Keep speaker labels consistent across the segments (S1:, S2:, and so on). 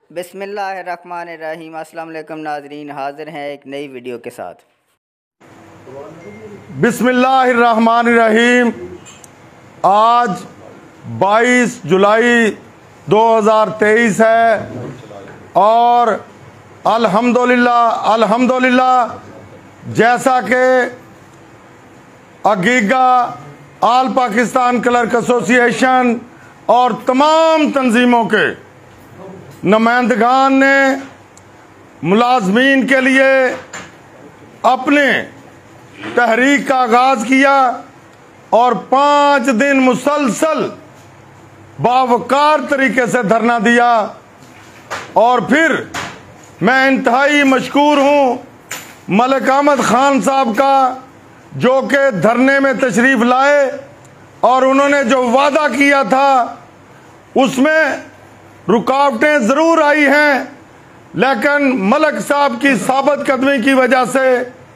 S1: बिस्मिल्लाहिर्रहमानिर्रहीम। अस्सलाम वालेकुम नाजरीन, हाजिर हैं एक नई वीडियो के साथ।
S2: बिस्मिल्लाहिर्रहमानिर्रहीम। आज 22 जुलाई 2023 है और अल्हम्दुलिल्लाह जैसा कि अगीगा आल पाकिस्तान क्लर्क एसोसिएशन और तमाम तंजीमों के नुमाइंदगान ने मुलाजमीन के लिए अपने तहरीक का आगाज़ किया और 5 दिन मुसलसल बावकार तरीके से धरना दिया। और फिर मैं इंतहाई मशकूर हूँ मलिक अहमद खान साहब का, जो कि धरने में तशरीफ़ लाए और उन्होंने जो वादा किया था उसमें रुकावटें ज़रूर आई हैं, लेकिन मलिक साहब की साबित कदमी की वजह से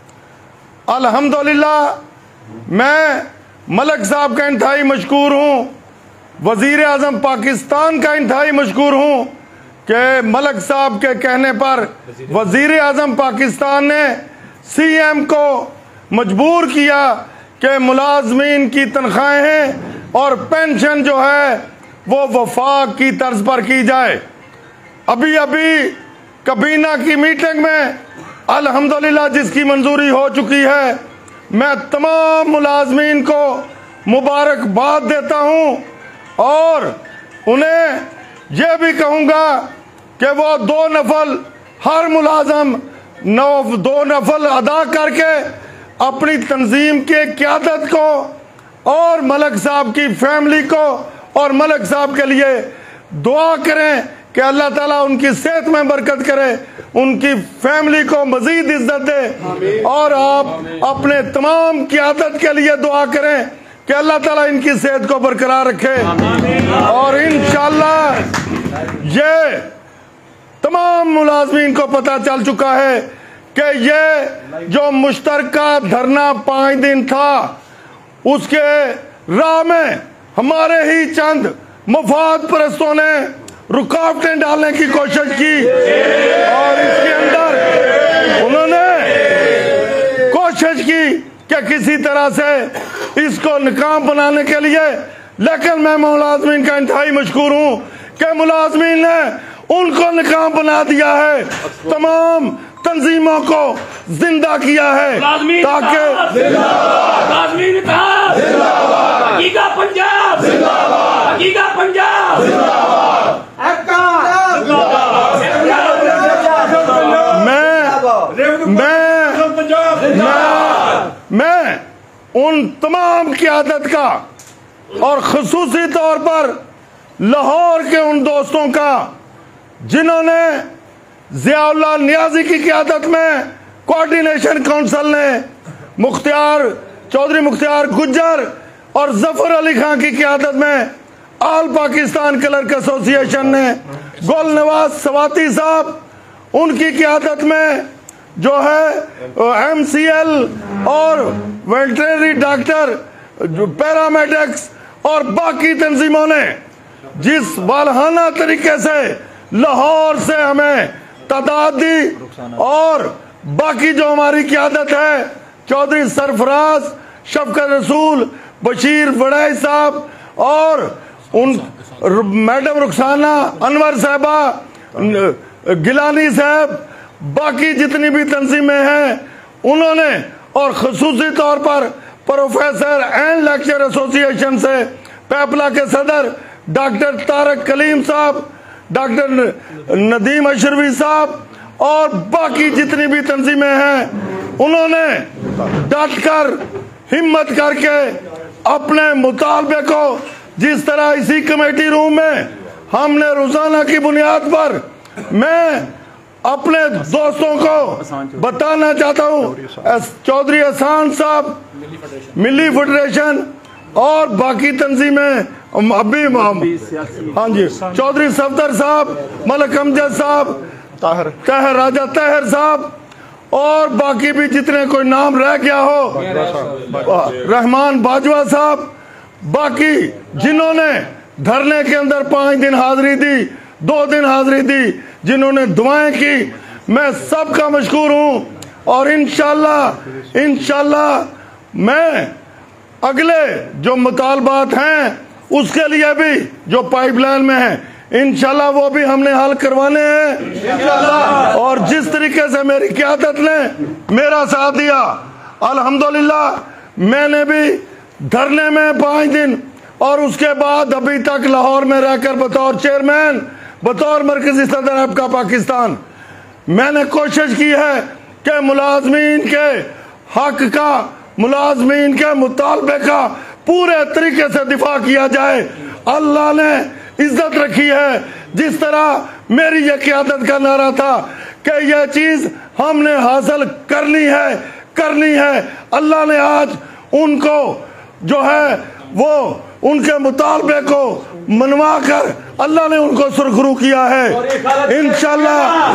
S2: अल्हम्दुलिल्लाह मैं मलिक साहब का इंतहाई मशकूर हूँ, वज़ीर आज़म पाकिस्तान का इंतहाई मशकूर हूँ कि मलिक साहब के कहने पर वज़ीर आज़म पाकिस्तान ने CM को मजबूर किया कि मुलाजमीन की तनख्वाहें और पेंशन जो है वो वफाक की तर्ज पर की जाए। अभी कबीना की मीटिंग में अल्हम्दुलिल्लाह जिसकी मंजूरी हो चुकी है, मैं तमाम मुलाजमीन को मुबारकबाद देता हूँ और उन्हें यह भी कहूँगा कि वो 2 नफल हर मुलाजम 2 नफल अदा करके अपनी तंजीम के क़यादत को और मलिक साहब की फैमिली को और मलिक साहब के लिए दुआ करें कि अल्लाह ताला उनकी सेहत में बरकत करे, उनकी फैमिली को मजीद इज्जत दे। और आप अपने तमाम क़यादत के लिए दुआ करें कि अल्लाह ताला इनकी सेहत को बरकरार रखे। और इंशाअल्लाह ये तमाम मुलाजमीन को पता चल चुका है कि ये जो मुश्तरका धरना 5 दिन था, उसके राह में हमारे ही चंद मुफाद परस्तों ने रुकावटें डालने की कोशिश की और इसके अंदर उन्होंने कोशिश की कि किसी तरह से इसको नाकाम बनाने के लिए। लेकिन मैं मुलाजमीन का इंतहाई मशकूर हूँ कि मुलाजमीन ने उनको नाकाम बना दिया है, तमाम तंजीमों को जिंदा किया है ताकि मैं उन तमाम क़यादत का और ख़ुसूसी तौर पर लाहौर के उन दोस्तों का जिन्होंने ज़ियाउल्लाह नियाज़ी की क़यादत में कोऑर्डिनेशन काउंसिल ने चौधरी मुख्तियार गुज्जर और जफर अली खान की क़यादत में आल पाकिस्तान क्लर्क एसोसिएशन ने गुल नवाज सवाती साहब उनकी क़यादत में जो है MCL और वेटरनरी डॉक्टर पैरामेडिक्स और बाकी तंजीमों ने जिस वालहाना तरीके से लाहौर से हमें तादाद दी और बाकी जो हमारी क़यादत है चौधरी सरफराज, शफकत रसूल, बशीर वड़ाई साहब और उन मैडम रुखसाना, अनवर साहबा, गिलानी साहब, बाकी जितनी भी तंजीमें हैं उन्होंने, और ख़ुसूसी तौर पर प्रोफेसर एंड लेक्चर एसोसिएशन से पैपला के सदर डॉक्टर तारक कलीम साहब, डॉक्टर नदीम अशरवी साहब और बाकी जितनी भी तंजीमें हैं, उन्होंने डट कर हिम्मत करके अपने मुतालबे को, जिस तरह इसी कमेटी रूम में हमने रोजाना की बुनियाद पर, मैं अपने दोस्तों को बताना चाहता हूँ, चौधरी एहसान साहब, मिली फेडरेशन और बाकी तंजीमें अभी हाँ जी, चौधरी सफदर साहब, मलिक अमजद साहब, तहर राजा तहर साहब और बाकी भी जितने कोई नाम रह गया हो, रहमान बाजवा साहब, बाकी जिन्होंने धरने के अंदर 5 दिन हाजिरी दी, 2 दिन हाजिरी दी, जिन्होंने दुआएं की, मैं सबका मशकूर हूं। और इंशाल्लाह मैं अगले जो मुतालबात हैं उसके लिए भी जो पाइपलाइन में है, इंशाल्लाह वो भी हमने हल करवाने हैं। और जिस तरीके से मेरी क़यादत ने मेरा साथ दिया, अल्हम्दुलिल्लाह मैंने भी धरने में 5 दिन और उसके बाद अभी तक लाहौर में रहकर बतौर चेयरमैन, बतौर मरकजी सदर आपका पाकिस्तान, मैंने कोशिश की है कि मुलाजमीन के हक का, मुलाजमीन के मुतालबे का पूरे तरीके से दिफा किया जाए। अल्लाह ने इज्जत रखी है। जिस तरह मेरी ये क़यादत का नारा था कि यह चीज हमने हासिल करनी है, अल्लाह ने आज उनको जो है वो उनके मुतालबे को मनवा कर अल्लाह ने उनको सुरखरू किया है। इंशाल्लाह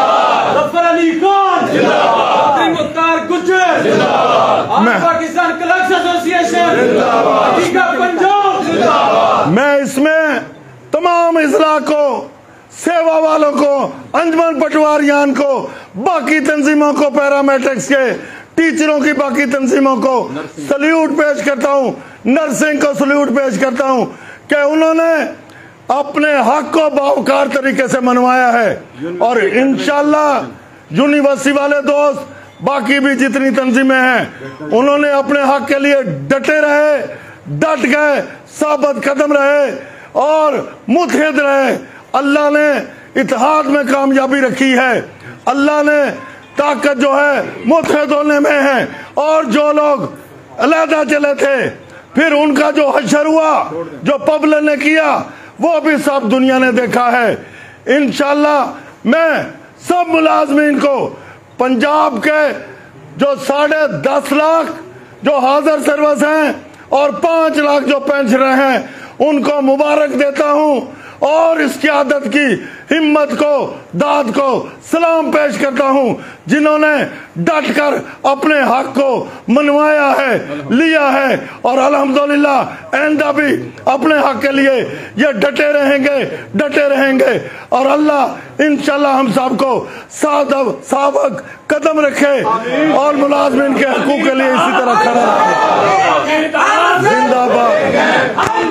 S2: मैं इसमें तमाम इजला को, सेवा वालों को, अंजुमन पटवारियान को, बाकी तंजीमों को, पैरामेट्रिक्स के टीचरों की बाकी तंजीमों को सल्यूट पेश करता हूं, नर्सिंग को सल्यूट पेश करता हूं कि उन्होंने अपने हक को बावकार तरीके से मनवाया है। और इंशाल्लाह यूनिवर्सिटी वाले दोस्त, बाकी भी जितनी तंजीमें हैं, उन्होंने अपने हक के लिए डटे रहे, डट गए, साबित कदम रहे और मुतहद रहे। अल्लाह ने इत्तेहाद में कामयाबी रखी है। अल्लाह ने ताकत जो है मुतहद होने में है। और जो लोग अलहदा चले थे, फिर उनका जो हशर हुआ, जो पब्लिक ने किया, वो भी सब दुनिया ने देखा है। इंशाल्लाह मैं सब मुलाजमीन को, पंजाब के जो 10.5 लाख जो हाजिर सर्विस हैं और 5 लाख जो पेंशनर हैं, उनको मुबारक देता हूं और इस क़यादत की हिम्मत को, दाद को सलाम पेश करता हूं, जिन्होंने डट कर अपने हक को मनवाया है, लिया है। और अल्हम्दुलिल्लाह आइंदा भी अपने हक के लिए ये डटे रहेंगे। और अल्लाह इंशाल्लाह हम सबको साबक कदम रखे और मुलाजमीन के हकूक़ के लिए इसी तरह खड़ा रखे। जिंदाबाद।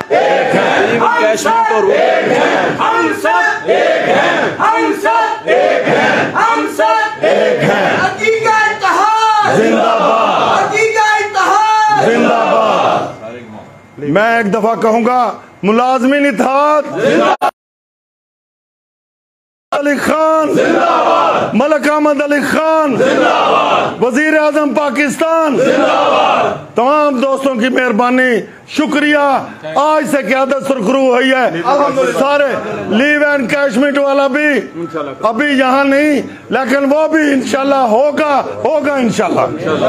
S2: मैं एक दफा कहूंगा, मुलाजमीन इत्तेहाद, अली खान, मलक अहमद अली खान, वजीर आजम पाकिस्तान, तमाम दोस्तों की मेहरबानी, शुक्रिया। आज से क़यादत सुरखरू हुई है। सारे लीव एंड कैशमेंट वाला भी अभी यहाँ नहीं, लेकिन वो भी इंशाल्लाह होगा इंशाल्लाह।